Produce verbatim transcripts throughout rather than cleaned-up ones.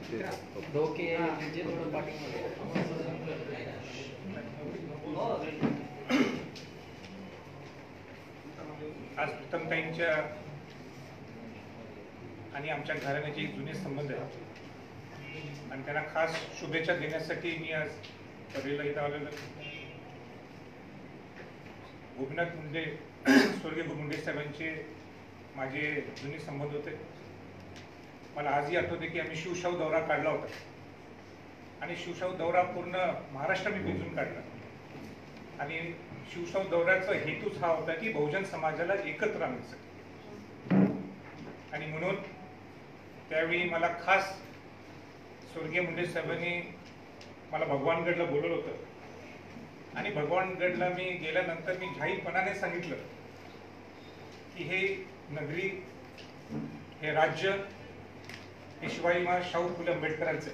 धोके म्हणजे थोडं पाठीमध्ये आज प्रीतमताईंच्या आणि आमच्या घराण्याचे एक जुने संबंध आहेत आणि त्यांना खास शुभेच्छा देण्यासाठी मी आज सभेला इथं आलेलो. गोपीनाथ मुंडे स्वर्गीय मुंडे साहेबांचे माझे जुने संबंध होते. मला आजही आठवते की आम्ही शिवशाहू दौरा काढला होता आणि शिवशाहू दौरा पूर्ण महाराष्ट्र मी पिंजून काढला आणि शिवशाहू दौऱ्याचा हेतूच हा होता की बहुजन समाजाला एकत्र आणायचं आणि म्हणून त्यावेळी मला खास स्वर्गीय मुंडे साहेबांनी मला भगवानगडला बोलवलं होतं आणि भगवानगडला मी गेल्यानंतर मी जाहीरपणाने सांगितलं की हे नगरी, हे राज्य हे शिवाजी महाराज शाहू फुले आंबेडकरांचं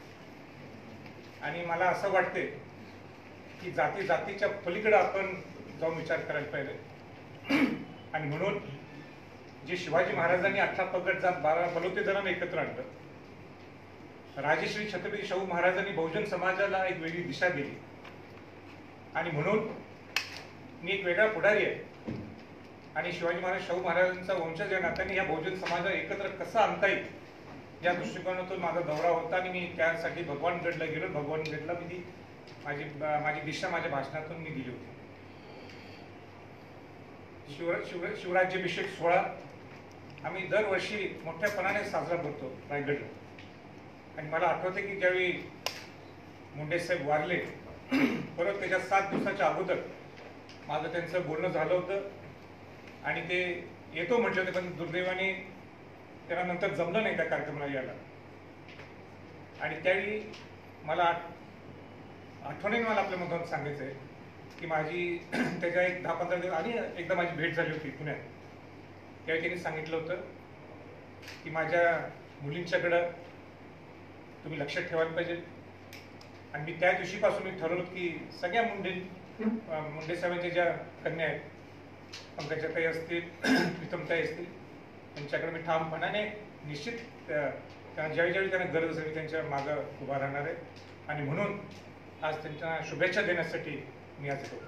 आणि मला असं वाटते की जाती जातीच्या पलीकडे आपण जाऊन विचार करायला पाहिजे आणि म्हणून जे शिवाजी महाराजांनी अठरा पगड जात बारा बलवते जणांना एकत्र आणलं, राजश्री छत्रपती शाहू महाराजांनी बहुजन समाजाला एक वेगळी दिशा दिली आणि म्हणून मी एक वेगळा पुढारी आहे आणि शिवाजी महाराज शाहू महाराजांचा वंशज या नात्याने या बहुजन समाजाला एकत्र कसं आणता येईल या दृष्टिकोनातून माझा दौरा होता आणि मी त्यासाठी भगवानगडला गेलो. भगवानगडला मी ती माझी माझी दिशा माझ्या भाषणातून मी दिली होती. शिव शिव शिवराज्याभिषेक सोहळा आम्ही दरवर्षी मोठ्यापणाने साजरा करतो रायगडला आणि मला आठवते की ज्यावेळी मुंडे साहेब वारले परत त्याच्या सात दिवसाच्या अगोदर माझं त्यांचं बोलणं झालं होतं आणि ते येतो म्हटलं होते पण दुर्दैवाने त्यांना नंतर जमलं नाही त्या कार्यक्रमाला यायला आणि त्यावेळी मला आठवणीने मला आपल्यामधून सांगायचं आहे की माझी त्याच्या एक दहा पंधरा दिवस आणि एकदा माझी भेट झाली होती पुण्यात. त्यावेळी त्यांनी सांगितलं होतं की माझ्या मुलींच्याकडं तुम्ही लक्षात ठेवायला पाहिजे आणि मी त्या दिवशीपासून मी ठरवलं की सगळ्या मुंडे मुंडे साहेबांच्या ज्या कन्या आहेत, पंकजाताई असतील, प्रीतमताई असतील, त्यांच्याकडे मी ठामपणाने निश्चित त्यांना ज्यावेळी ज्यावेळी त्यांना गरज असेल त्यांच्या मागं उभा राहणार आहे आणि म्हणून आज त्यांच्या शुभेच्छा देण्यासाठी मी आज येतो.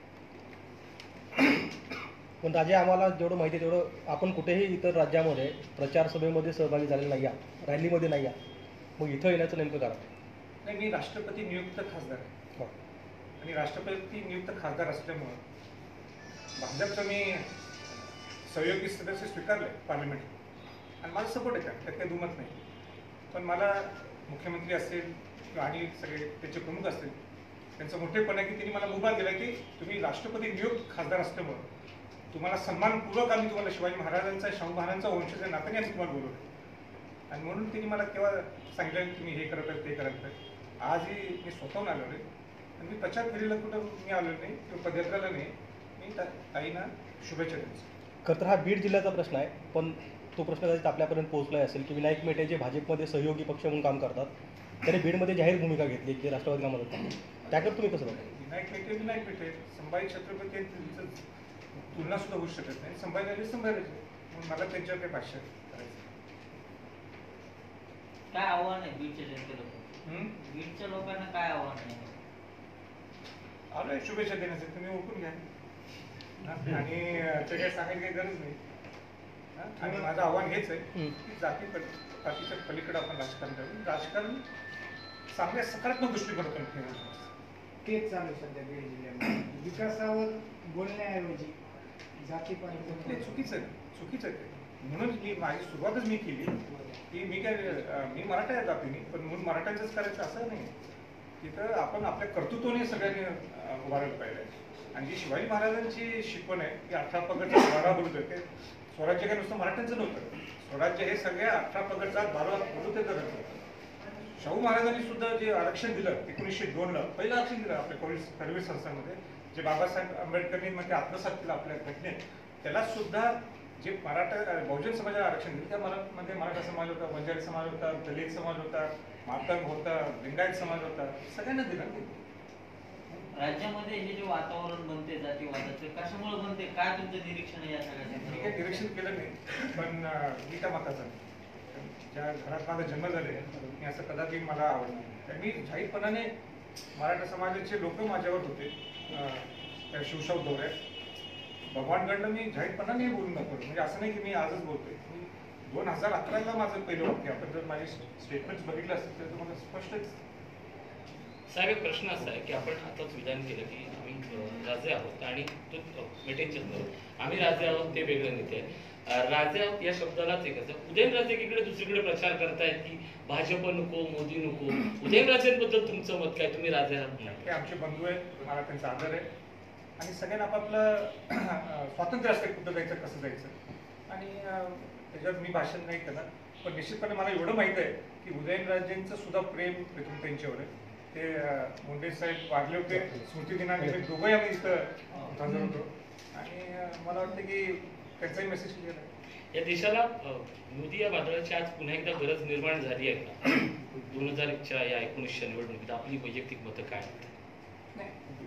पण राजे, आम्हाला जेवढं माहिती आहे तेवढं आपण कुठेही इतर राज्यामध्ये प्रचार सभेमध्ये सहभागी झालेला नाही आहे, रॅलीमध्ये नाही आहे, मग इथं येण्याचं नेमकं कारण? नाही, मी राष्ट्रपती नियुक्त खासदार आहे आणि राष्ट्रपती नियुक्त खासदार असल्यामुळं भाजपचं मी सहयोगी सदस्य स्वीकारले पार्लमेंट आणि माझा सपोर्ट आहे त्यात काही दुमत नाही. पण मला मुख्यमंत्री असेल आणि सगळे त्याचे प्रमुख असतील त्यांचं मोठेपण आहे की त्यांनी मला मुभा दिला की तुम्ही राष्ट्रपती नियुक्त खासदार असल्यामुळं तुम्हाला सन्मानपूर्वक आम्ही तुम्हाला शिवाजी महाराजांचा शाहू महाराजांचा वंशज नात्याने आम्ही तुम्हाला बोलवलं आणि म्हणून त्यांनी मला केव्हा सांगितलं की तुम्ही हे करत आहे ते करत आहे. आजही मी स्वतःहून आलो नाही आणि मी प्रचार फेरीला कुठं मी आलो नाही किंवा पदयात्रेला नाही. मी ताईंना शुभेच्छा द्यायचं. खरं तर हा बीड जिल्ह्याचा प्रश्न आहे, पण तो प्रश्न कदाचित आपल्यापर्यंत पोहोचला असेल की विनायक मेटे जे भाजपमध्ये सहयोगी पक्ष म्हणून काम करतात त्यांनी बीडमध्ये जाहीर भूमिका घेतली की राष्ट्रवादीला मदत करतात, त्याकडे तुम्ही कसं बघता? विनायक मेटे विनायक मेटे संभाजी छत्रपती तुलना सुद्धा होऊ शकत नाही. संभाजी संभाजीचे म्हणून मला त्यांच्यावर काही भाष्य करायचं. काय आव्हान आहे बीडच्या जनतेला? बीडच्या लोकांना काय आव्हान आहे? आलोय शुभेच्छा देण्यासाठी, तुम्ही ओळखून घ्या आणि ते काही सांगायची काही गरज नाही. आणि माझं आव्हान हेच आहे की जाती पातीच्या पलीकडे आपण राजकारण करू. राजकारण चांगल्या सकारात्मक दृष्टिकोनातून ठेवायचं. तेच चालू सध्या बीड जिल्ह्यामध्ये. विकासावर बोलण्याऐवजी जाती पाती चुकीचं आहे, चुकीचं आहे. म्हणून ही माझी सुरुवातच मी केली की मी काय मी मराठा आहे जातीने, पण म्हणून मराठ्यांचंच करायचं असं नाही. तिथं आपण आपल्या कर्तृत्वाने सगळ्यांनी उभारायला पाहिजे आणि जी शिवाजी महाराजांची शिकवण आहे की अठरा पगडचा बारा बलुते, ते स्वराज्य काय नुसतं मराठ्यांचं नव्हतं. स्वराज्य हे सगळ्या अठरा पगडचा बारा बलुते होतं. शाहू महाराजांनी सुद्धा जे आरक्षण दिलं एकोणीसशे दोन ला पहिलं आरक्षण दिलं आपल्या कर्मवीर संस्थांमध्ये, जे बाबासाहेब आंबेडकरांनी म्हणजे आत्मसात केलं आपल्या घटनेत, त्याला सुद्धा जे मराठा बहुजन समाजाला आरक्षण दिलं त्या मराठमध्ये मराठा समाज होता, बंजारी समाज होता, दलित समाज होता, मातंग होता, लिंगायत समाज होता, सगळ्यांना दिलं. राज्यामध्ये हे जे वातावरण बनते जातीवादाचं कशामुळे बनते, काय तुमचं निरीक्षण आहे या सगळ्या? मी काही निरीक्षण केलं नाही, पण मी त्या मताचा नाही. ज्या घरात माझा जन्म झाले मी असं कदापि मला आवडणार नाही. तर मी जाहीरपणाने मराठा समाजाचे लोक माझ्यावर होते अं, त्या शिवशाव दौऱ्यात भगवानगडला मी जाहीरपणाने बोलून दाखवलं. म्हणजे असं नाही की मी आजच बोलतोय. मी दोन हजार अकराला माझं पहिलं वाक्य आपण जर माझे स्टेटमेंट बघितलं असतील तर तुम्हाला स्पष्टच. साहेब एक प्रश्न असा आहे की आपण आताच विधान केलं की आम्ही अ, राजे आहोत आणि तो मेटेंचेच बरोबर आम्ही राजे आहोत ते वेगळे नेते आहे. अ, राजे आहोत या शब्दालाच एक असं उदयनराजे एकीकडे दुसरीकडे प्रचार करतायत की भाजप नको मोदी नको. उदयनराजेंबद्दल तुमचं मत काय? तुम्ही राजे आहात म्हणून. ते आमचे बंधू आहेत, मला त्यांचा आदर आहे आणि सगळ्यांना आपापलं स्वातंत्र्य असतं कुठं जायचं कसं जायचं आणि अं, त्याच्यावर मी भाषण नाही करणार. पण निश्चितपणे मला एवढं माहित आहे की उदयनराजेंचं सुद्धा प्रेम प्रीतम त्यांच्यावर आहे. ते अं, मुंडे साहेब वाढले होते स्मृती दिनानिमित्त दोघंही आम्ही इथं हजर होतो आणि अं, मला वाटतं की त्यांचाही मेसेज क्लिअर आहे. या देशाला अ, मोदी या वादळाची आज पुन्हा एकदा गरज निर्माण झाली आहे का? दोन हजार एकच्या या एकोणीसच्या निवडणुकीत आपली वैयक्तिक मतं काय? नाही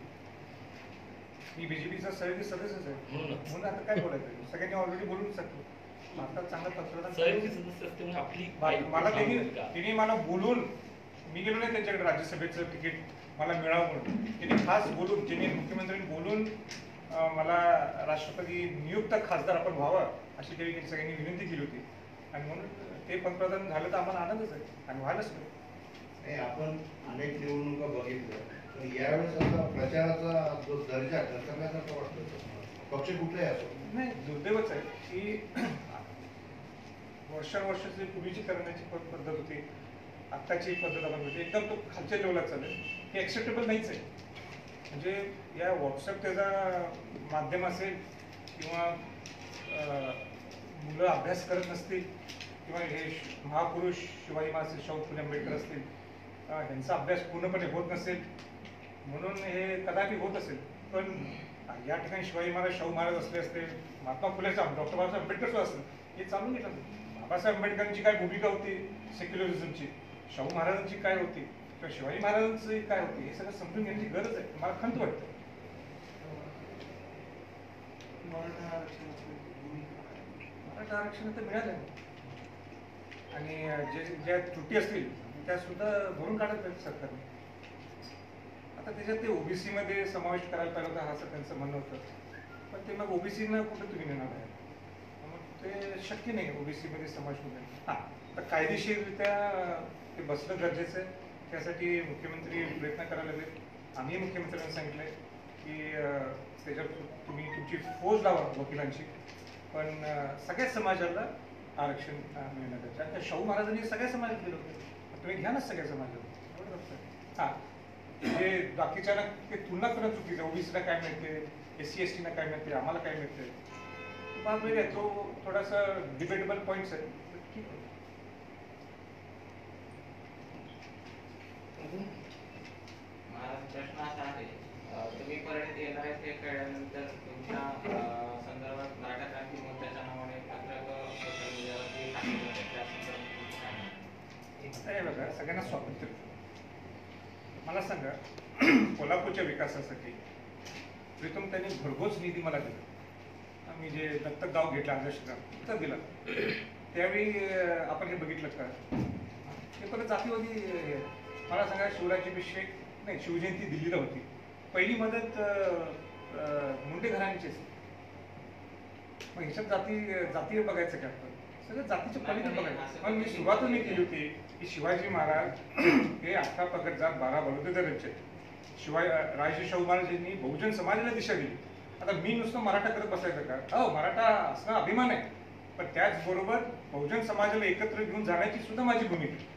मी बीजेपीचा सहयोगी सदस्यच आहे म्हणूनच म्हणून आता काय बोलायचं सगळ्यांनी ऑलरेडी बोलून शकतो. आता चांगलं पंतप्रधान सहयोगी सदस्य असल्यामुळे आपली मला त्यांनी भूमिका. तिने मला बोलून मी गेलो नाही त्यांच्याकडे राज्यसभेचं तिकीट मला मिळावं म्हणून त्यांनी खास बोलून त्यांनी मुख्यमंत्र्यांनी बोलून अं, मला राष्ट्रपती नियुक्त खासदार आपण व्हावं अशी काही त्यांनी सगळ्यांनी विनंती केली होती आणि म्हणून ते पंतप्रधान झालं तर आम्हाला आनंदच आहे आणि व्हायलाच पाहिजे. नाही, आपण अनेक निवडणुका बघितल्या पण यावेळेस असा प्रचाराचा जो दर्जा घसरण्यासारखा वाटतो पक्ष कुठलाही असो. नाही दुर्दैवच आहे की वर्षानुवर्षाची पूर्वीची करण्याची प- पद्धत होती आत्ताची पद्धत आपण होती एकदम तो खालच्या लेवलात चालेल हे ॲक्सेप्टेबल नाहीच आहे. म्हणजे या व्हॉट्सअप त्याचा माध्यम असेल किंवा अं, मुलं अभ्यास करत नसतील किंवा हे श- महापुरुष शिवाजी महाराज शाहू फुले आंबेडकर असतील अं, ह्यांचा अभ्यास पूर्णपणे होत नसेल म्हणून हे कदापि होत असेल. पण या ठिकाणी शिवाजी महाराज शाहू महाराज असले असते महात्मा फुलेचा डॉक्टर बाबासाहेब आंबेडकर सुद्धा असतं हे चालून घेतलं असतं. बाबासाहेब आंबेडकरांची काय भूमिका होती सेक्युलरिझमची शाहू महाराजांची काय होती किंवा शिवाजी महाराजांची काय होती हे सगळं समजून घेण्याची गरज आहे. मला खंत वाटतं. मराठा आरक्षणाची भूमिका मराठा आरक्षण तर मिळालं आणि जे ज्या त्रुटी असतील त्या सुद्धा भरून काढत पाहिजे सरकारने. आता त्याच्यात ते ओबीसी मध्ये समावेश करायला पाहिजे होता असं त्यांचं म्हणणं होतं पण ते मग ओबीसीनं कुठं तुम्ही नेणार आहे मग ते शक्य नाही ओबीसी मध्ये समावेश होणे. हा तर कायदेशीररित्या ते बसणं गरजेचं आहे. त्यासाठी मुख्यमंत्री प्रयत्न करायला लागले. आम्ही मुख्यमंत्र्यांना सांगितलंय की अं, त्याच्यात तुम्ही तुमची फौज लावा वकिलांची पण अं, सगळ्या समाजाला आरक्षण अं, मिळणं गरजेचं आहे. त्या शाहू महाराजांनी सगळ्या समाजात दिलं होतं तुम्ही घ्या ना सगळ्या समाजाला एवढं फक्त. हा जे बाकीच्या ते तुलना करणं चुकीचं ओबीसीला काय मिळते एस सी एस टीना काय मिळते आम्हाला काय मिळते बाब वेगळा आहे. तो थोडासा डिबेटेबल पॉईंट्स आहे. ठीक आहे. महाराज प्रश्न असा आहे अं, तुम्ही परत येणार आहे ते कळल्यानंतर तुमच्या अं, संदर्भात मराठा क्रांती मोर्चाच्या नावाने पत्रक सोशल मीडियावरती टाकले जातात. त्या संदर्भात तुमचं काय म्हणणं आहे? आता हे बघा सगळ्यांना स्वातंत्र्य. मला सांगा कोल्हापूरच्या विकासासाठी प्रीतम त्यांनी भरघोस निधी मला दिला. आम्ही जे दत्तक गाव घेतलं आदर्श गाव तर दिला त्यावेळी अं, आपण हे बघितलं का हे परत जातीवादी अं, मला सांगा शिवराज्याभिषेक नाही शिवजयंती दिल्लीला होती पहिली मदत अं, अं, मुंडे घराण्याचीच. मग ह्याच्यात जाती जातीय बघायचं का आपण सगळं जातीच्या पलीकडे बघायचं. पण मी सुरुवातच मी केली होती की शिवाजी महाराज हे अठरा पगड जात बारा बलुतेदारांचे शिवाय राजे शाहू महाराज यांनी बहुजन समाजाला दिशा दिली. आता मी नुसतं मराठा करत बसायचं का? हो मराठा असणं अभिमान आहे पण त्याचबरोबर बहुजन समाजाला एकत्र घेऊन जाण्याची सुद्धा माझी भूमिका आहे.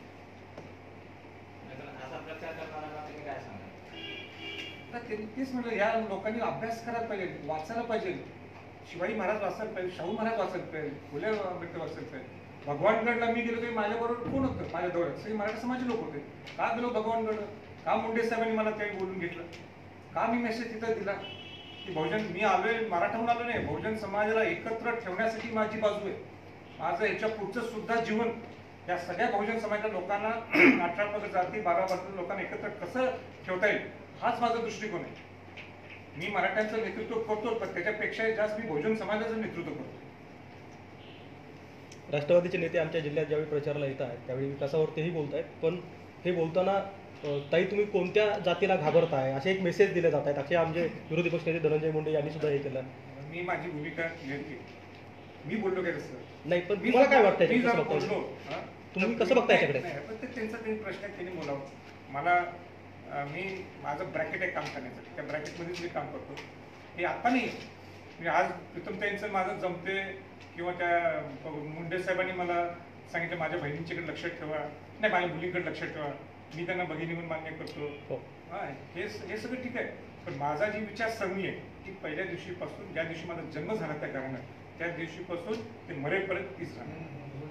नाहीतर असा प्रचार करणाऱ्यांना तुम्ही काय सांगाल? तर ते- तेच म्हटलं या लोकांनी अभ्यास करायला पाहिजे वाचायला पाहिजे. शिवाजी महाराज वाचायला पाहिजे शाहू महाराज वाचायला पाहिजे फुले आंबेडकर वाचायला पाहिजे. भगवानगडला मी गेलो तरी माझ्याबरोबर कोण होतं माझ्या दौऱ्यात सगळे मराठा समाजाचे लोक होते. का गेलो भगवानगड का मुंडे साहेबांनी मला त्यावेळी बोलून घेतलं का मी मेसेज तिथं दिला की बहुजन मी आलोय मराठाहून आलो नाही बहुजन समाजाला एकत्र ठेवण्यासाठी माझी बाजू आहे. माझं याच्या पुढचं सुद्धा जीवन या सगळ्या बहुजन समाजाच्या लोकांना अठरा पगड जाती बारा पगड लोकांना एकत्र कसं ठेवता येईल हाच माझा दृष्टिकोन आहे. मी मराठ्यांचं नेतृत्व करतो पण त्याच्यापेक्षा जास्त मी बहुजन समाजाचं नेतृत्व करतो. राष्ट्रवादीचे नेते आमच्या जिल्ह्यात ज्यावेळी प्रचाराला येत आहेत त्यावेळी विकासावर तेही बोलत आहेत, पण हे बोलताना अ, ताई तुम्ही कोणत्या जातीला घाबरताय असे एक मेसेज दिले जात आहेत. असे आमचे विरोधी पक्षनेते धनंजय मुंडे यांनी सुद्धा हे केलं. मी माझी भूमिका क्लिअर केली. मी बोललो काय तसं नाही, पण तुम्हाला काय वाटतं मी याच्याकडे? जर कसं बघताय? बोललो, हा? तुम्ही कसं बघता याच्याकडे? नाही, पण ते त्यांचा ते प्रश्न आहे, त्यांनी बोलावं. मला अं, मी माझं ब्रॅकेट आहे काम करण्याचं, त्या ब्रॅकेटमध्येच मी काम करतो. हे आता नाही म्हणजे आज प्रीतम त्यांचं माझं जमते किंवा त्या मुंडे साहेबांनी मला सांगितलं माझ्या बहिणींच्याकडे लक्ष ठेवा, नाही माझ्या मुलींकडे लक्ष ठेवा, मी त्यांना भगिनी म्हणून मान्य करतो. हो. हा हे हे सगळं ठीक आहे, पण माझा जी विचारसरणी आहे ती पहिल्या दिवशीपासून ज्या दिवशी माझा जन्म झाला त्या घरानं त्या दिवशीपासून ते मरेपर्यंत तीच राहणार.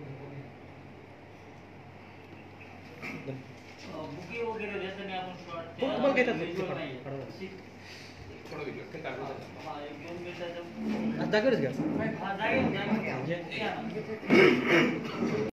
बुके वगैरे देताना आपण हो, तुम्हाला घेतात ते. visual नाहीये. थोडं वेगळं ते काढून टाका. हा, एक दोन मिनिटाचं जागेवरच घ्या. हा, जागेवर- जागेवर घ्या. घ्या ना.